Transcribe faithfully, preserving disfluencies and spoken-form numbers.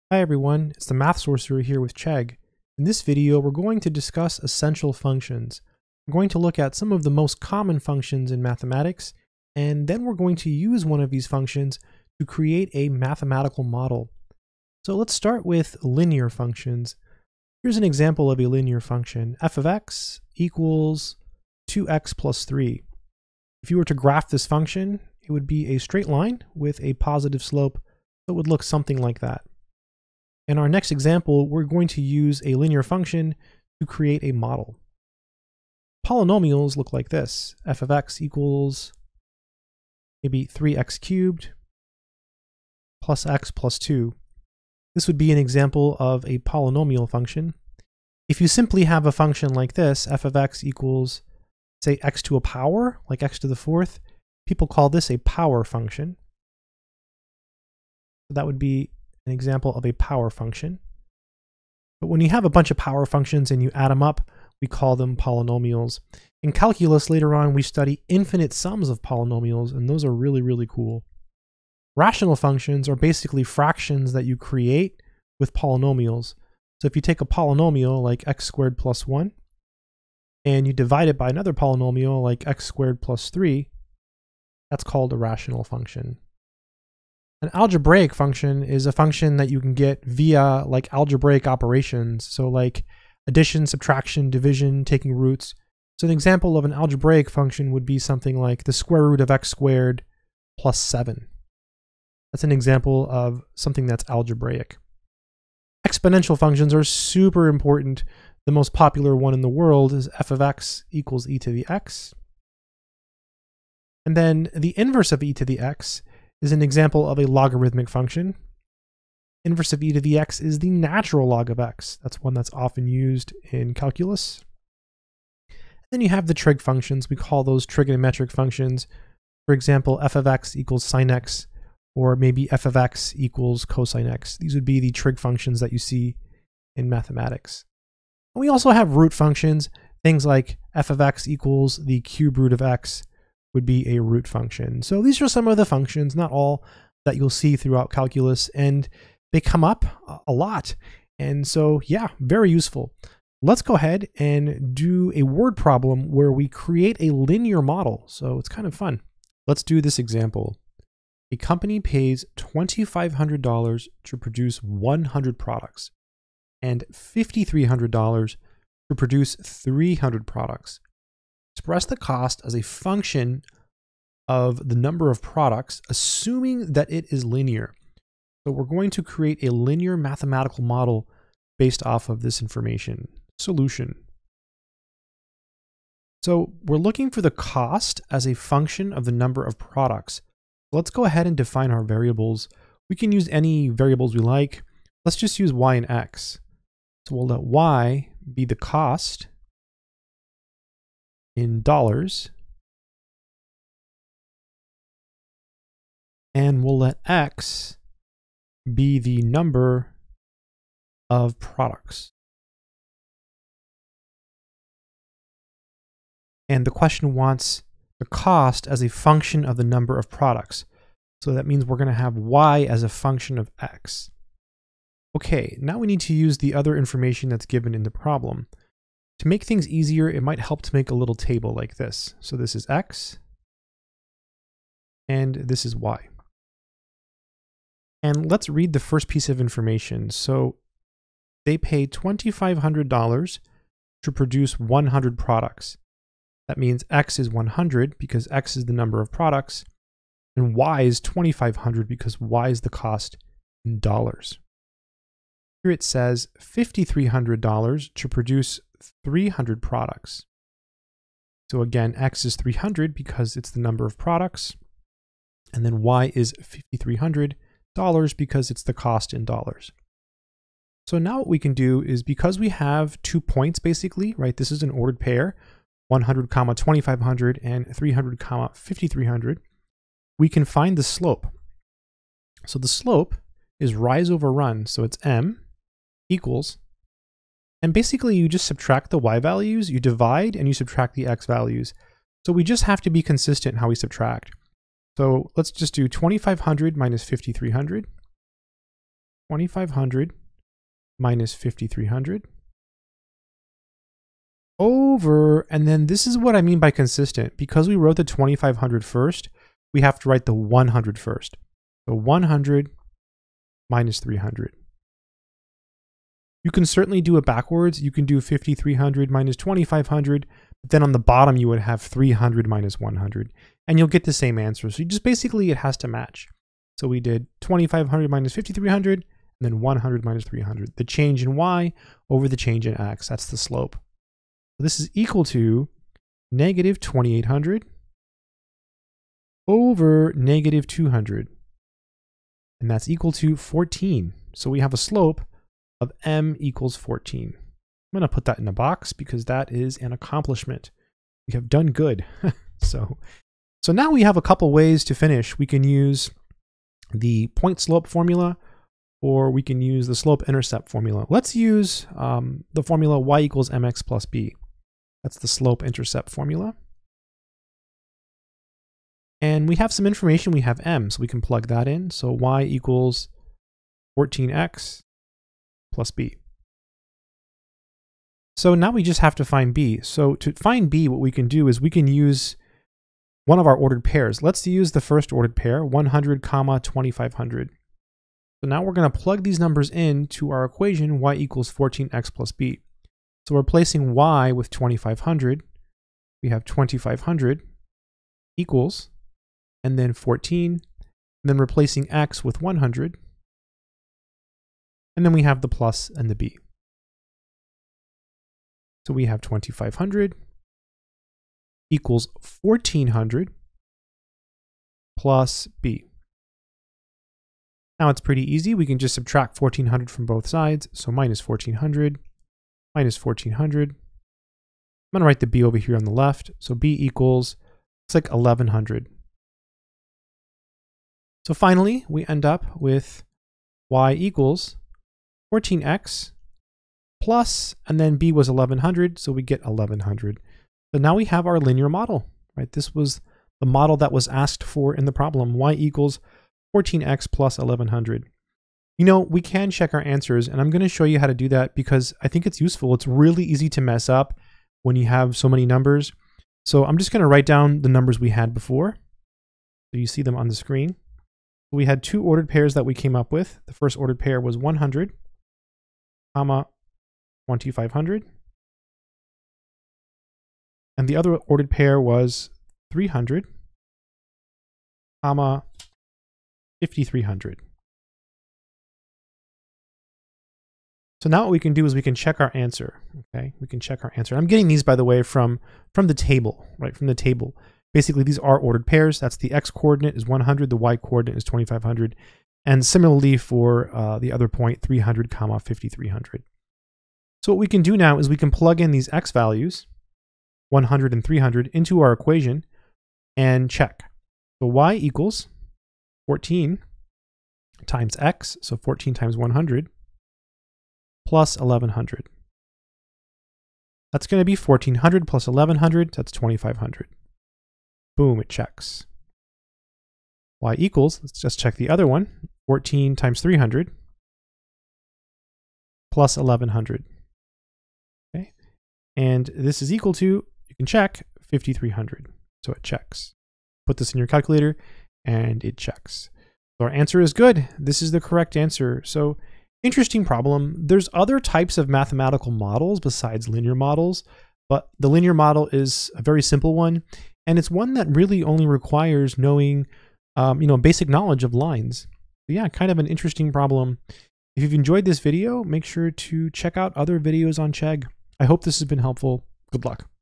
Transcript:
Hi everyone, it's the Math Sorcerer here with Chegg. In this video, we're going to discuss essential functions. We're going to look at some of the most common functions in mathematics, and then we're going to use one of these functions to create a mathematical model. So let's start with linear functions. Here's an example of a linear function. F of x equals two x plus three. If you were to graph this function, it would be a straight line with a positive slope, so it would look something like that. In our next example, we're going to use a linear function to create a model. Polynomials look like this. F of x equals maybe three x cubed plus x plus two. This would be an example of a polynomial function. If you simply have a function like this, f of x equals, say, x to a power, like x to the fourth, people call this a power function. So that would be an example of a power function. But when you have a bunch of power functions and you add them up, we call them polynomials. In calculus later on, we study infinite sums of polynomials, and those are really, really cool. Rational functions are basically fractions that you create with polynomials. So if you take a polynomial like x squared plus one, and you divide it by another polynomial like x squared plus three, that's called a rational function. An algebraic function is a function that you can get via like algebraic operations. So like addition, subtraction, division, taking roots. So an example of an algebraic function would be something like the square root of x squared plus seven. That's an example of something that's algebraic. Exponential functions are super important. The most popular one in the world is f of x equals e to the x. And then the inverse of e to the x is an example of a logarithmic function. Inverse of e to the x is the natural log of x. That's one that's often used in calculus. Then you have the trig functions. We call those trigonometric functions. For example, f of x equals sine x, or maybe f of x equals cosine x. These would be the trig functions that you see in mathematics. And we also have root functions. Things like f of x equals the cube root of x would be a root function. So these are some of the functions, not all, that you'll see throughout calculus, and they come up a lot. And so, yeah, very useful. Let's go ahead and do a word problem where we create a linear model. So it's kind of fun. Let's do this example. A company pays two thousand five hundred dollars to produce one hundred products and five thousand three hundred dollars to produce three hundred products. Express the cost as a function of the number of products, assuming that it is linear. So we're going to create a linear mathematical model based off of this information. Solution. So we're looking for the cost as a function of the number of products. Let's go ahead and define our variables. We can use any variables we like. Let's just use y and x. So we'll let y be the cost in dollars, and we'll let x be the number of products. And the question wants the cost as a function of the number of products. So that means we're going to have y as a function of x. Okay, now we need to use the other information that's given in the problem. To make things easier, it might help to make a little table like this. So this is x, and this is y. And let's read the first piece of information. So they pay two thousand five hundred dollars to produce one hundred products. That means x is one hundred because x is the number of products, and y is two thousand five hundred because y is the cost in dollars. Here it says five thousand three hundred dollars to produce three hundred products. So again, x is three hundred because it's the number of products, and then y is five thousand three hundred dollars because it's the cost in dollars. So now what we can do is, because we have two points basically, right? This is an ordered pair, one hundred comma two thousand five hundred and three hundred comma five thousand three hundred. We can find the slope. So the slope is rise over run. So it's m equals, and basically you just subtract the y values, you divide, and you subtract the x values. So we just have to be consistent how we subtract. So let's just do two thousand five hundred minus five thousand three hundred. twenty-five hundred minus fifty-three hundred over, and then this is what I mean by consistent. Because we wrote the twenty-five hundred first, we have to write the one hundred first. So one hundred minus three hundred. You can certainly do it backwards. You can do fifty-three hundred minus twenty-five hundred, but then on the bottom you would have three hundred minus one hundred, and you'll get the same answer. So you just basically, it has to match. So we did twenty-five hundred minus fifty-three hundred, and then one hundred minus three hundred. The change in y over the change in x, that's the slope. So this is equal to negative twenty-eight hundred over negative two hundred. And that's equal to fourteen. So we have a slope of m equals fourteen. I'm going to put that in a box because that is an accomplishment. We have done good. so, so now we have a couple ways to finish. We can use the point slope formula, or we can use the slope-intercept formula. Let's use um, the formula y equals mx plus b. That's the slope-intercept formula. And we have some information. We have m, so we can plug that in. So y equals fourteen x plus b. So now we just have to find b. So to find b, what we can do is we can use one of our ordered pairs. Let's use the first ordered pair, one hundred comma twenty-five hundred. So now we're going to plug these numbers into our equation, y equals fourteen x plus b. So we're replacing y with twenty-five hundred. We have twenty-five hundred equals, and then fourteen, and then replacing x with one hundred. And then we have the plus and the b. So we have twenty-five hundred equals fourteen hundred plus b. Now it's pretty easy. We can just subtract fourteen hundred from both sides. So minus fourteen hundred minus fourteen hundred. I'm going to write the b over here on the left. So b equals, looks like eleven hundred. So finally, we end up with y equals fourteen x plus, and then b was eleven hundred, so we get eleven hundred. So now we have our linear model, right? This was the model that was asked for in the problem, y equals fourteen x plus eleven hundred. You know, we can check our answers, and I'm going to show you how to do that because I think it's useful. It's really easy to mess up when you have so many numbers. So I'm just going to write down the numbers we had before. So you see them on the screen. We had two ordered pairs that we came up with. The first ordered pair was one hundred, comma, twenty-five hundred. And the other ordered pair was three hundred, comma, fifty-three hundred. So now what we can do is we can check our answer. Okay, we can check our answer. I'm getting these, by the way, from, from the table, right? From the table. Basically, these are ordered pairs. That's the x coordinate is one hundred, the y coordinate is twenty-five hundred. And similarly for uh, the other point, three hundred, comma, fifty-three hundred. So what we can do now is we can plug in these x values, one hundred and three hundred, into our equation and check. So y equals fourteen times x, so fourteen times one hundred, plus eleven hundred. That's going to be fourteen hundred plus eleven hundred, that's twenty-five hundred. Boom, it checks. Y equals, let's just check the other one, fourteen times three hundred plus eleven hundred. Okay, and this is equal to, you can check, fifty-three hundred. So it checks. Put this in your calculator and it checks. So our answer is good. This is the correct answer. So interesting problem. There's other types of mathematical models besides linear models, but the linear model is a very simple one. And it's one that really only requires knowing, um, you know, basic knowledge of lines. So yeah, kind of an interesting problem. If you've enjoyed this video, make sure to check out other videos on Chegg. I hope this has been helpful. Good luck.